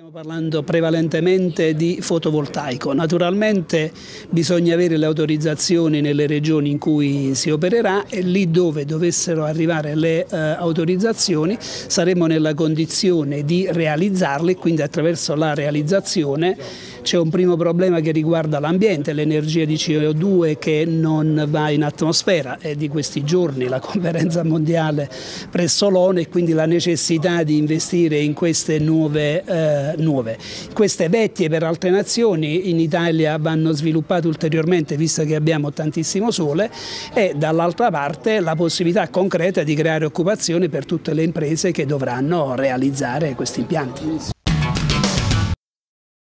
Stiamo parlando prevalentemente di fotovoltaico. Naturalmente bisogna avere le autorizzazioni nelle regioni in cui si opererà e lì dove dovessero arrivare le autorizzazioni saremo nella condizione di realizzarle, quindi attraverso la realizzazione c'è un primo problema che riguarda l'ambiente, l'energia di CO2 che non va in atmosfera. È di questi giorni la conferenza mondiale presso l'ONU e quindi la necessità di investire in queste nuove. Queste vecchie per altre nazioni in Italia vanno sviluppate ulteriormente visto che abbiamo tantissimo sole e dall'altra parte la possibilità concreta di creare occupazione per tutte le imprese che dovranno realizzare questi impianti.